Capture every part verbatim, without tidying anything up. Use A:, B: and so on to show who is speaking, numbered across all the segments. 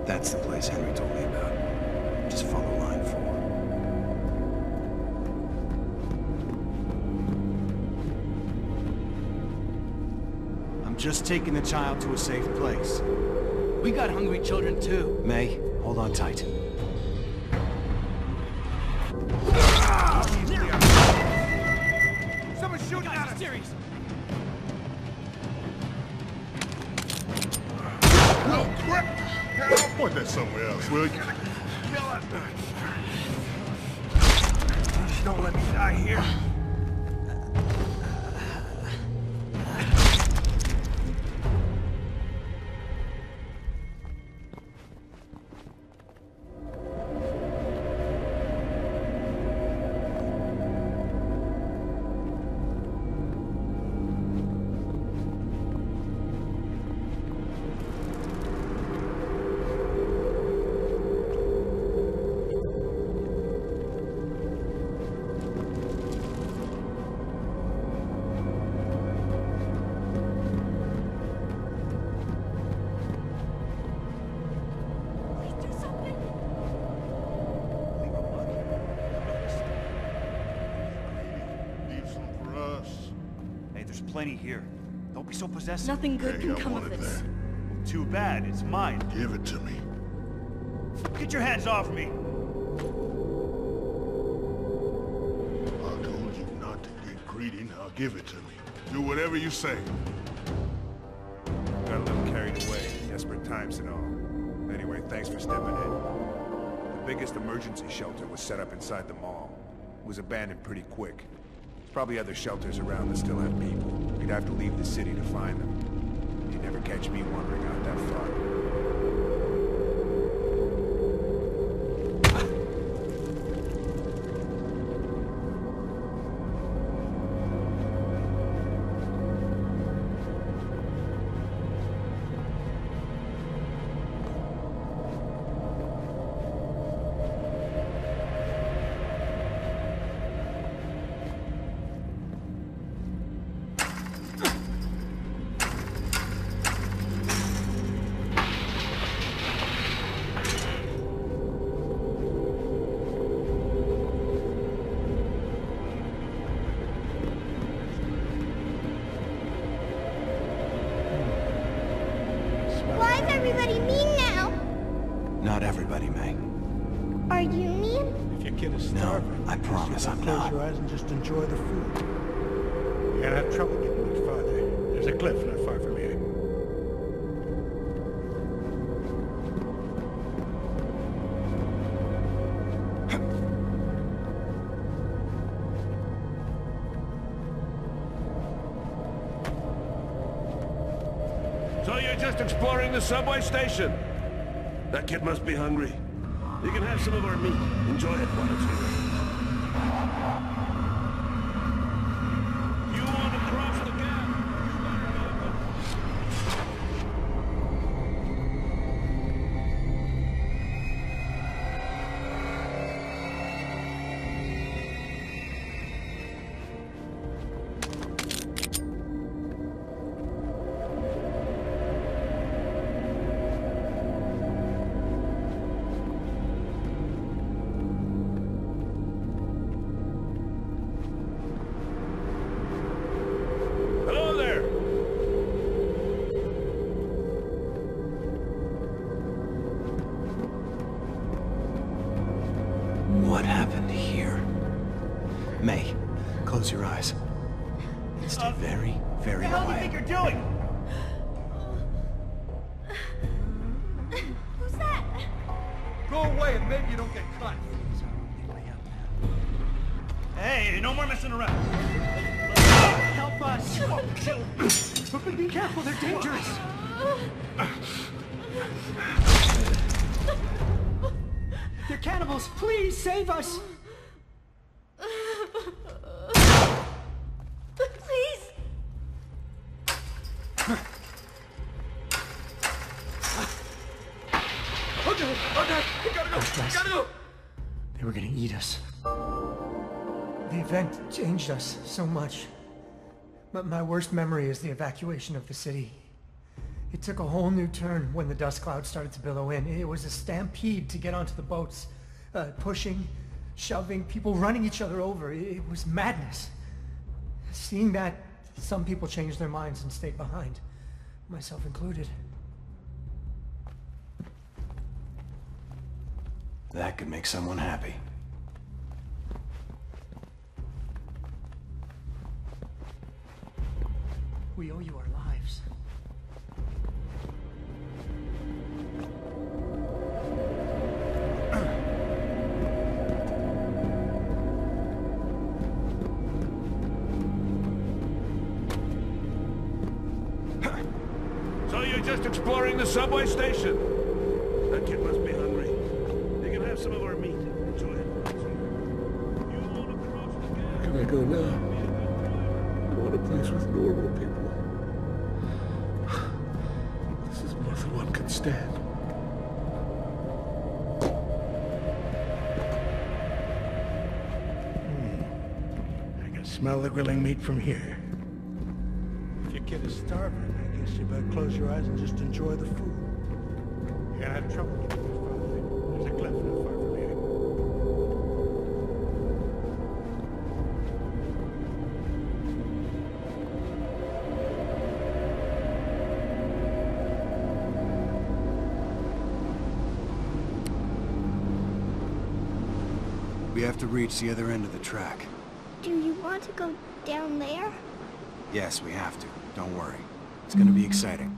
A: That's the place Henry told me about. Just follow line four.
B: I'm just taking the child to a safe place.
C: We got hungry children too.
A: May, hold on tight.
B: Someone's shooting at us!
C: Serious.
D: Oh, crap! I'll point that somewhere else, will you?
B: Don't let me die here. Plenty here. Don't be so possessive.
E: Nothing good
D: Hey,
E: can
D: I
E: come of
D: wanted
E: this.
D: that.
B: Well, too bad. It's mine.
D: Give it to me.
B: Get your hands off me.
D: I told you not to get greedy. Now give it to me. Do whatever you say.
F: Got a little carried away. Desperate times and all. Anyway, thanks for stepping in. The biggest emergency shelter was set up inside the mall. It was abandoned pretty quick. Probably other shelters around that still have people. You'd have to leave the city to find them. You'd never catch me wandering out that far.
E: Why is everybody mean now?
A: Not everybody, May.
E: Are you mean?
G: If your kid is
A: No,
G: starving,
A: I promise I'm
G: close
A: not.
G: your eyes and just enjoy the food. You're gonna have trouble getting much farther. There's a cliff not far from here.
H: So you're just exploring the subway station? That kid must be hungry. You can have some of our meat. Enjoy it while it's here. You want to cross the gap? Hello there!
A: What happened here? May, close your eyes. And stay very, very
B: What the hell do you think
A: quiet.
B: you're doing?
E: Who's that?
B: Go away and maybe you don't get caught. Hey, no more messing around. Help us! But be careful, they're dangerous. They're cannibals. Please save us.
E: Please.
B: Okay, okay, we gotta go, gotta go.
I: They were gonna eat us. The event changed us so much. But my worst memory is the evacuation of the city. It took a whole new turn when the dust cloud started to billow in. It was a stampede to get onto the boats. Uh, pushing, shoving, people running each other over. It, it was madness. Seeing that, some people changed their minds and stayed behind. Myself included.
A: That could make someone happy.
I: We owe you our lives.
H: So you're just exploring the subway station? That kid must be hungry. You can have some of our meat. Enjoy it. You won't approach the gap.
F: Where can I go now? I want a place with normal people. This is more than one can stand.
G: I can smell the grilling meat from here. If your kid is starving, I guess you better close your eyes and just enjoy the food. You're gonna have trouble getting much farther. There's a cliff not far from here.
A: We have to reach the other end of the track.
E: Do you want to go down there?
A: Yes, we have to. Don't worry. It's gonna be exciting.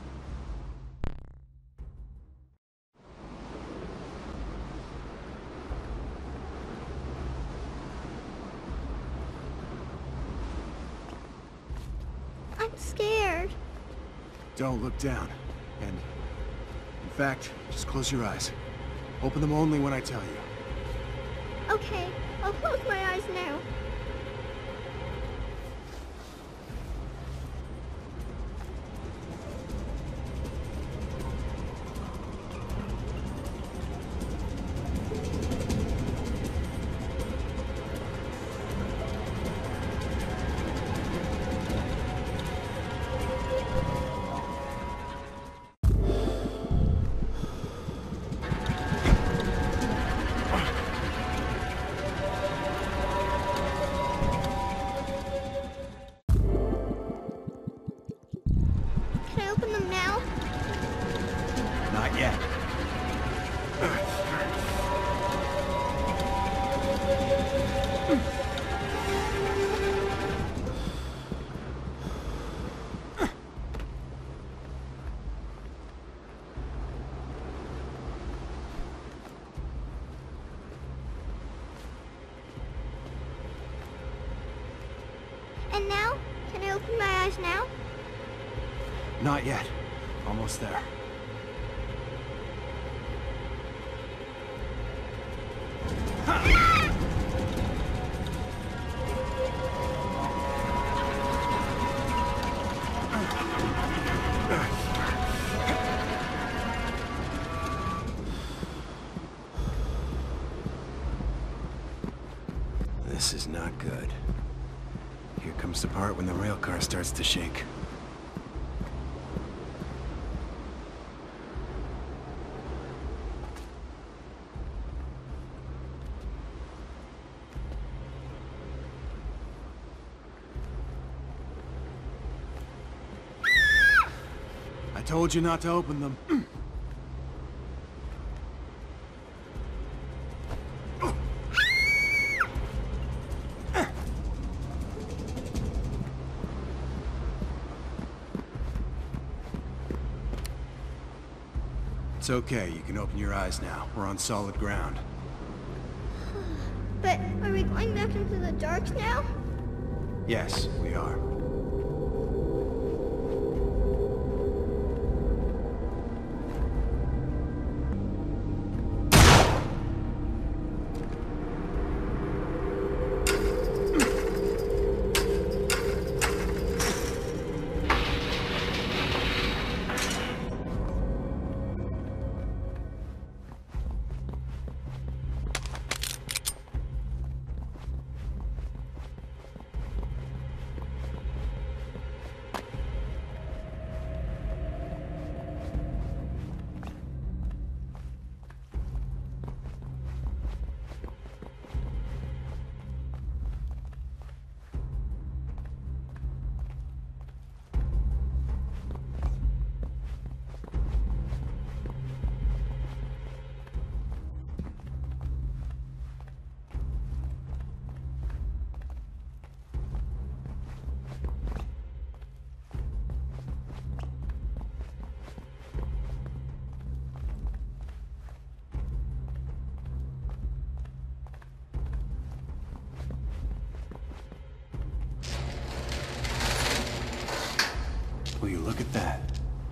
E: I'm scared.
A: Don't look down. And, in fact, just close your eyes. Open them only when I tell you.
E: Okay, I'll close my eyes now. Can I open them now?
A: Not yet.
E: And now? Can I open my eyes now?
A: Not yet. Almost there. This is not good. Here comes the part when the rail car starts to shake. I told you not to open them. It's okay, you can open your eyes now. We're on solid ground.
E: But are we going back into the dark now?
A: Yes, we are. Will you look at that?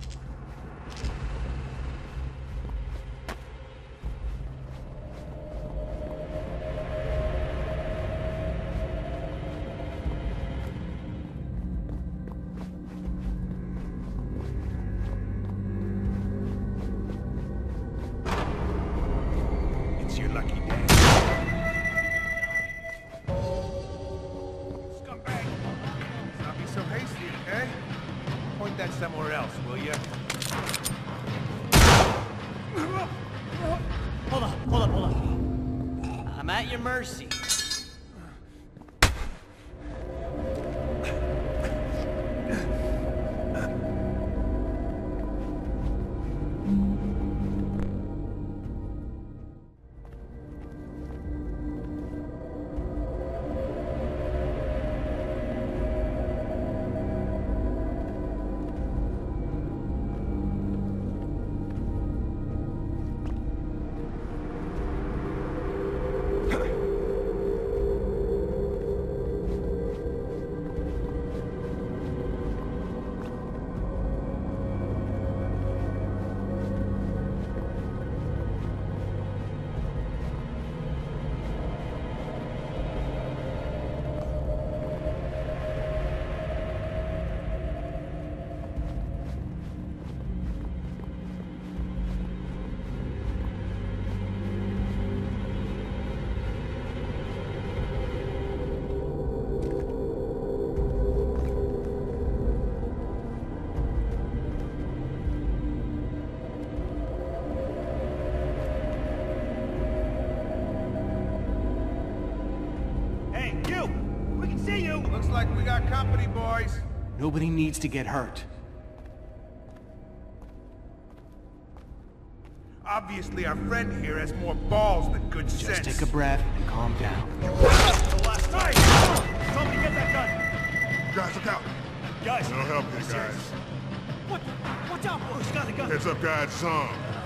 F: It's your lucky day. Scumbag! Let's not be so hasty, okay? Point that somewhere else, will you?
C: Hold on, hold on, hold on. I'm at your mercy.
F: Looks like we got company, boys.
A: Nobody needs to get hurt.
F: Obviously, our friend here has more balls than good
A: Just
F: sense.
A: take a breath and calm down.
B: The last night! Somebody get that gun!
D: Guys, look out!
B: Guys!
D: No help here, guys.
B: What? Watch out! Oh, he's got the gun!
D: Heads up, guys, some.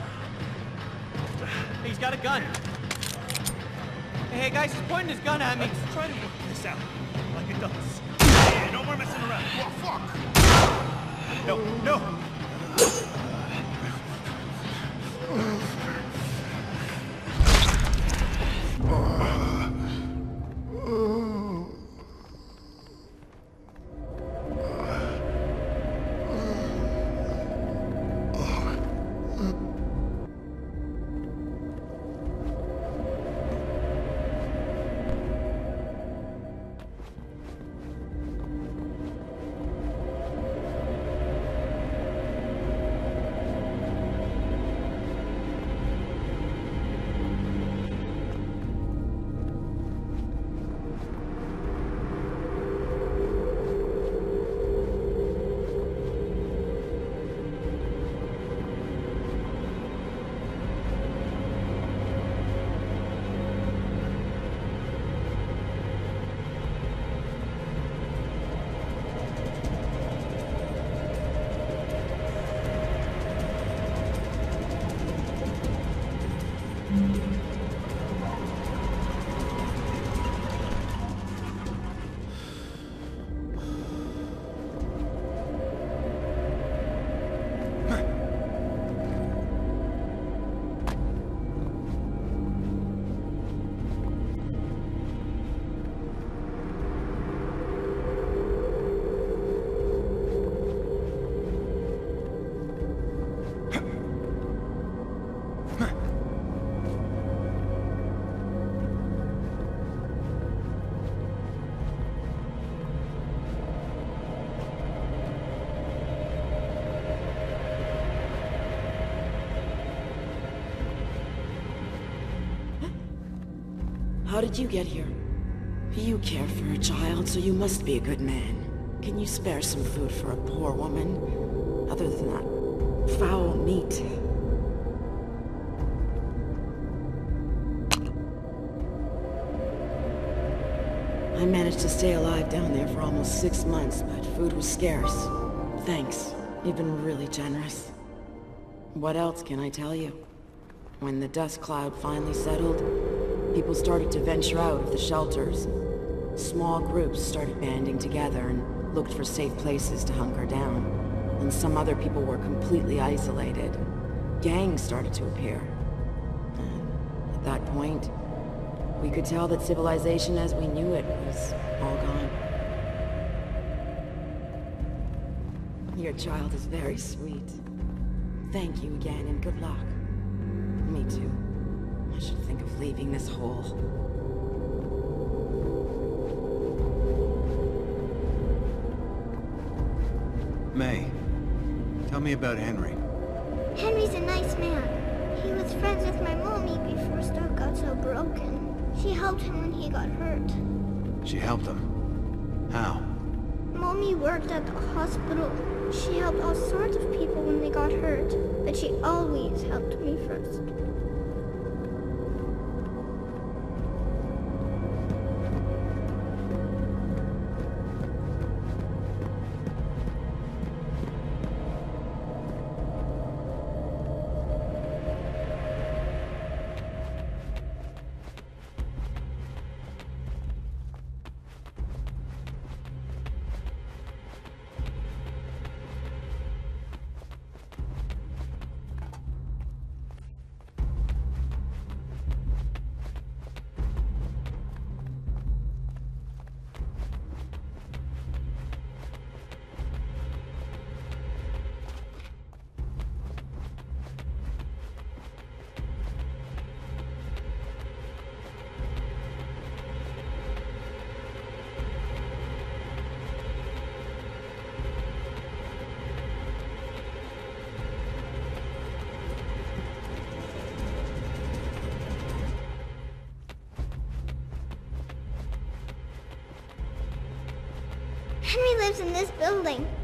C: He's got a gun. Hey, hey guys, he's pointing his gun at me.
B: Let's try to work this out. Like it does. Hey, no more messing around.
D: Oh, fuck!
B: No, no!
J: How did you get here? You care for a child, so you must be a good man. Can you spare some food for a poor woman? Other than that foul meat. I managed to stay alive down there for almost six months, but food was scarce. Thanks. You've been really generous. What else can I tell you? When the dust cloud finally settled, people started to venture out of the shelters. Small groups started banding together and looked for safe places to hunker down. and some other people were completely isolated. Gangs started to appear. And at that point, we could tell that civilization as we knew it was all gone. Your child is very sweet. Thank you again, and good luck. Me too. I should think of leaving this hole.
A: May, tell me about Henry.
E: Henry's a nice man. He was friends with my mommy before stuff got so broken. She helped him when he got hurt.
A: She helped him? How?
E: Mommy worked at the hospital. She helped all sorts of people when they got hurt, but she always helped me first. Henry lives in this building.